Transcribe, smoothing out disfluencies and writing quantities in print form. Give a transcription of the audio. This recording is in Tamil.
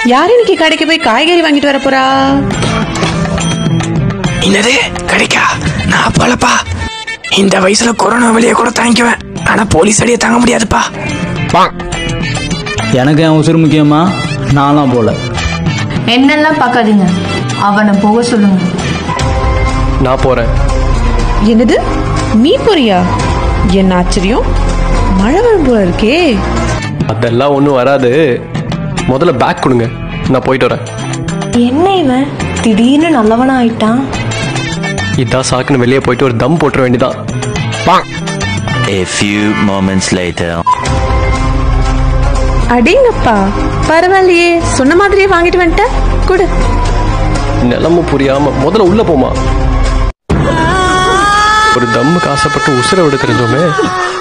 யார் இன்னைக்கு கடைக்கு போய் காய்கறி வாங்கிட்டு வர போறா? என்னது கடைக்கா? நான் போலப்பா. இந்த வயசுல கொரோனா வழியை கூட தாங்கிக்குவேன், ஆனா போலீஸ் அடியை தாங்க முடியாதுப்பா. எனக்கு என் உசுறு முக்கியமா? நான்லாம் போல. என்னெல்லாம் பார்க்காதீங்க, அவனை போக சொல்லுங்க. நான் போறேன். என்னது, நீ போறியா? என்ன ஆச்சரியம், மழை வரும் போல இருக்கே. அதெல்லாம் ஒன்றும் வராது, முதல்ல பேக் கொடுங்க, நான் போயிட்டு வரேன். என்ன இவன் திடீர்னு நல்லவனா ஆயிட்டான்? இதான் சாக்குன்னு வெளியே போயிட்டு ஒரு தம் போட்டுற வேண்டியதான். A few moments later. அடேங்கப்பா, பரவாயில்லையே, சொன்ன மாதிரியே வாங்கிட்டு வந்துட்ட. கொடு. நிலமும் புரியாம முதல்ல உள்ள போமா. ஒரு தம்முக்கு ஆசைப்பட்டு உசுரை விட தெரிஞ்சோமே.